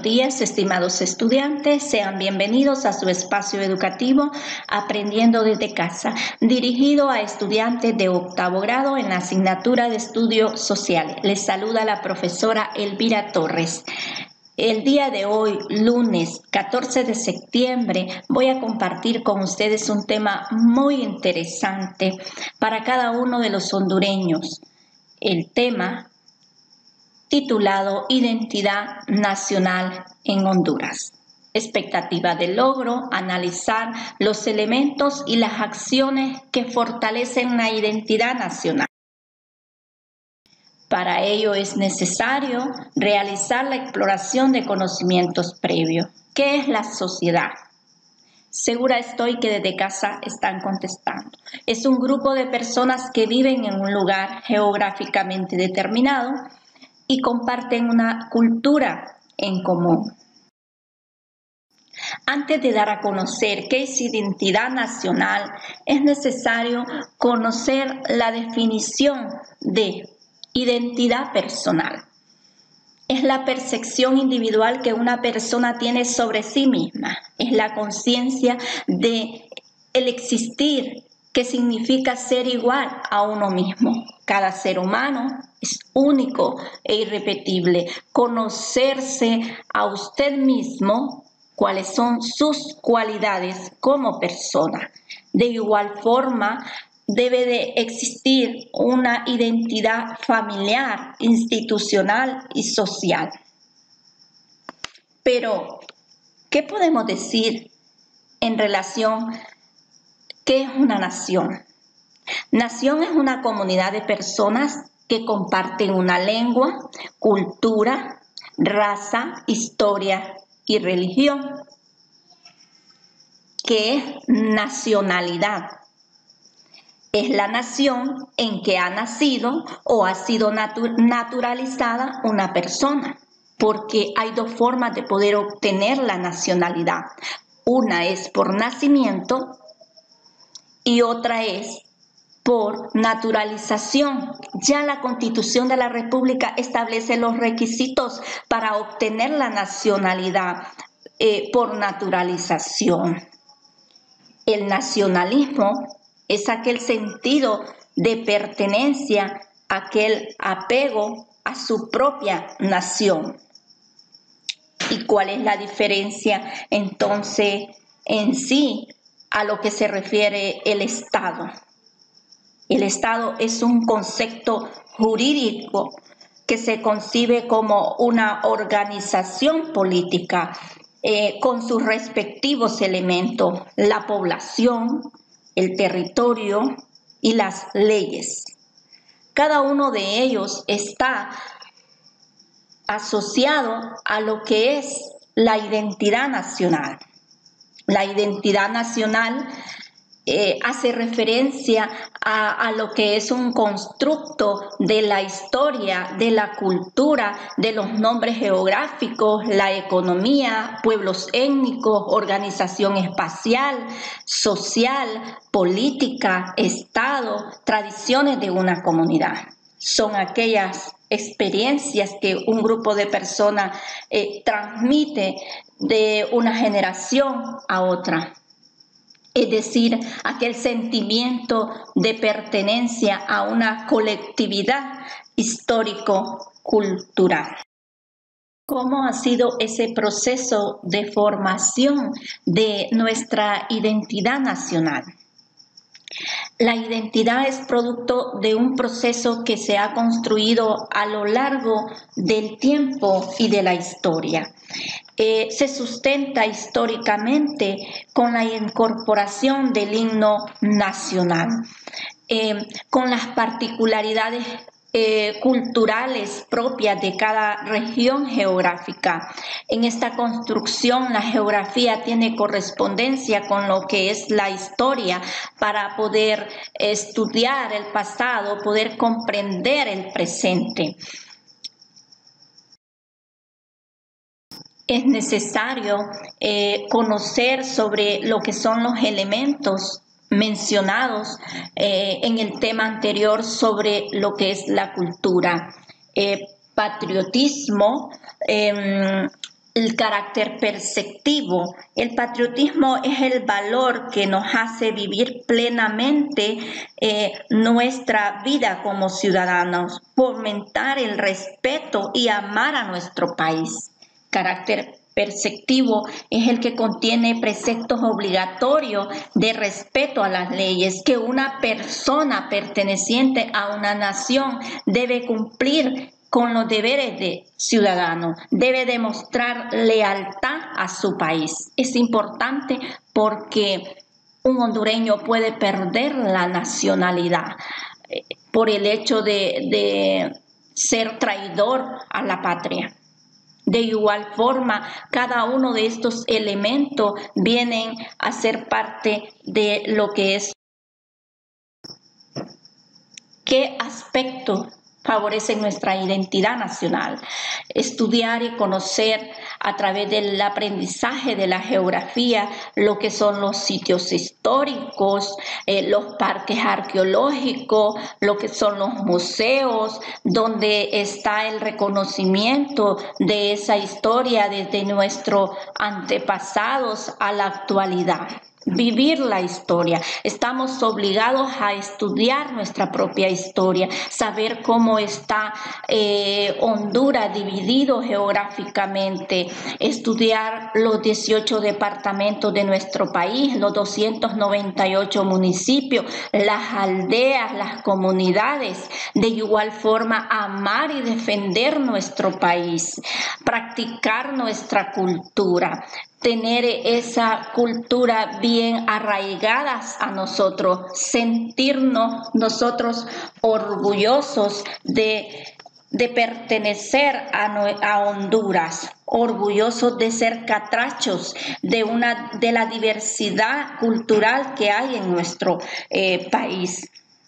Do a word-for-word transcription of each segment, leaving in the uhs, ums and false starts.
buenos días, estimados estudiantes. Sean bienvenidos a su espacio educativo Aprendiendo desde Casa, dirigido a estudiantes de octavo grado en la asignatura de Estudios Sociales. Les saluda la profesora Elvira Torres. El día de hoy, lunes catorce de septiembre, voy a compartir con ustedes un tema muy interesante para cada uno de los hondureños. El tema titulado Identidad Nacional en Honduras. Expectativa de logro, analizar los elementos y las acciones que fortalecen la identidad nacional. Para ello es necesario realizar la exploración de conocimientos previos. ¿Qué es la sociedad? Segura estoy que desde casa están contestando. Es un grupo de personas que viven en un lugar geográficamente determinado y comparten una cultura en común. Antes de dar a conocer qué es identidad nacional, es necesario conocer la definición de identidad personal. Es la percepción individual que una persona tiene sobre sí misma. Es la conciencia de el existir, que significa ser igual a uno mismo. Cada ser humano es único e irrepetible. Conocerse a usted mismo, cuáles son sus cualidades como persona. De igual forma, debe de existir una identidad familiar, institucional y social. Pero, ¿qué podemos decir en relación a qué es una nación? Nación es una comunidad de personas que comparten una lengua, cultura, raza, historia y religión. ¿Qué es nacionalidad? Es la nación en que ha nacido o ha sido natu- naturalizada una persona, porque hay dos formas de poder obtener la nacionalidad. Una es por nacimiento y otra es por naturalización. Ya la Constitución de la República establece los requisitos para obtener la nacionalidad eh, por naturalización. El nacionalismo es aquel sentido de pertenencia, aquel apego a su propia nación. ¿Y cuál es la diferencia entonces en sí a lo que se refiere el Estado? El Estado es un concepto jurídico que se concibe como una organización política eh, con sus respectivos elementos, la población, el territorio y las leyes. Cada uno de ellos está asociado a lo que es la identidad nacional. La identidad nacional eh, hace referencia a, a lo que es un constructo de la historia, de la cultura, de los nombres geográficos, la economía, pueblos étnicos, organización espacial, social, política, Estado, tradiciones de una comunidad. Son aquellas experiencias que un grupo de personas eh, transmite de una generación a otra. Es decir, aquel sentimiento de pertenencia a una colectividad histórico-cultural. ¿Cómo ha sido ese proceso de formación de nuestra identidad nacional? La identidad es producto de un proceso que se ha construido a lo largo del tiempo y de la historia. Eh, se sustenta históricamente con la incorporación del himno nacional, eh, con las particularidades eh, culturales propias de cada región geográfica. En esta construcción, la geografía tiene correspondencia con lo que es la historia para poder estudiar el pasado, poder comprender el presente. Es necesario eh, conocer sobre lo que son los elementos mencionados eh, en el tema anterior sobre lo que es la cultura. Eh, patriotismo, eh, el carácter perceptivo. El patriotismo es el valor que nos hace vivir plenamente eh, nuestra vida como ciudadanos, fomentar el respeto y amar a nuestro país. Carácter perceptivo es el que contiene preceptos obligatorios de respeto a las leyes que una persona perteneciente a una nación debe cumplir con los deberes de ciudadano, debe demostrar lealtad a su país. Es importante porque un hondureño puede perder la nacionalidad eh, por el hecho de, de ser traidor a la patria. De igual forma, cada uno de estos elementos vienen a ser parte de lo que es. ¿Qué aspecto favorecen nuestra identidad nacional? Estudiar y conocer a través del aprendizaje de la geografía lo que son los sitios históricos, eh, los parques arqueológicos, lo que son los museos, donde está el reconocimiento de esa historia desde nuestros antepasados a la actualidad. Vivir la historia. Estamos obligados a estudiar nuestra propia historia, saber cómo está eh, Honduras dividido geográficamente, estudiar los dieciocho departamentos de nuestro país, los doscientos noventa y ocho municipios, las aldeas, las comunidades. De igual forma, amar y defender nuestro país, practicar nuestra cultura, tener esa cultura bien arraigadas a nosotros, sentirnos nosotros orgullosos de, de pertenecer a, a Honduras, orgullosos de ser catrachos de, una, de la diversidad cultural que hay en nuestro eh, país.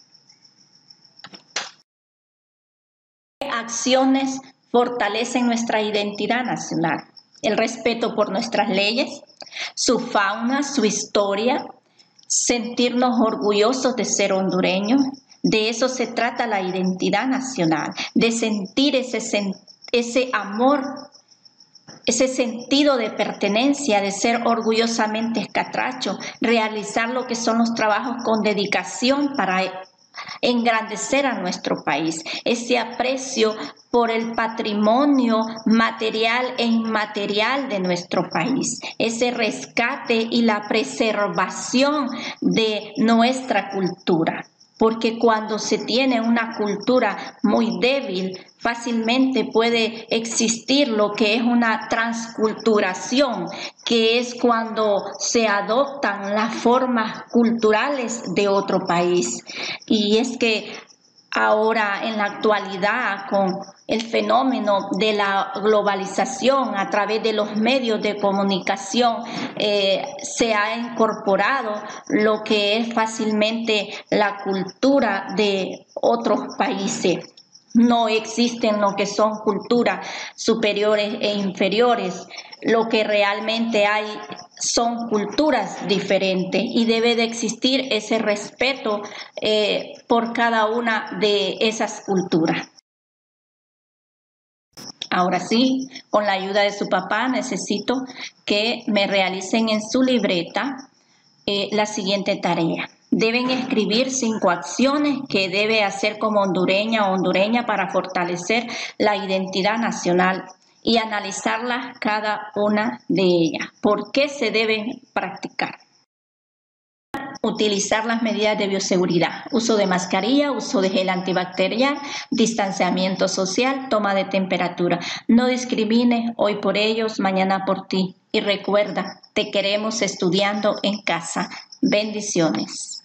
¿Qué acciones fortalecen nuestra identidad nacional? El respeto por nuestras leyes, su fauna, su historia, sentirnos orgullosos de ser hondureños. De eso se trata la identidad nacional, de sentir ese, ese amor, ese sentido de pertenencia, de ser orgullosamente escatracho, realizar lo que son los trabajos con dedicación para engrandecer a nuestro país, ese aprecio por el patrimonio material e inmaterial de nuestro país, ese rescate y la preservación de nuestra cultura. Porque cuando se tiene una cultura muy débil, fácilmente puede existir lo que es una transculturación, que es cuando se adoptan las formas culturales de otro país. Y es que ahora en la actualidad, con el fenómeno de la globalización a través de los medios de comunicación, eh, se ha incorporado lo que es fácilmente la cultura de otros países. No existen lo que son culturas superiores e inferiores. Lo que realmente hay son culturas diferentes y debe de existir ese respeto eh, por cada una de esas culturas. Ahora sí, con la ayuda de su papá, necesito que me realicen en su libreta eh, la siguiente tarea. Deben escribir cinco acciones que debe hacer como hondureña o hondureña para fortalecer la identidad nacional y analizarlas cada una de ellas. ¿Por qué se deben practicar? Utilizar las medidas de bioseguridad, uso de mascarilla, uso de gel antibacterial, distanciamiento social, toma de temperatura. No discrimines, hoy por ellos, mañana por ti. Y recuerda, te queremos estudiando en casa. Bendiciones.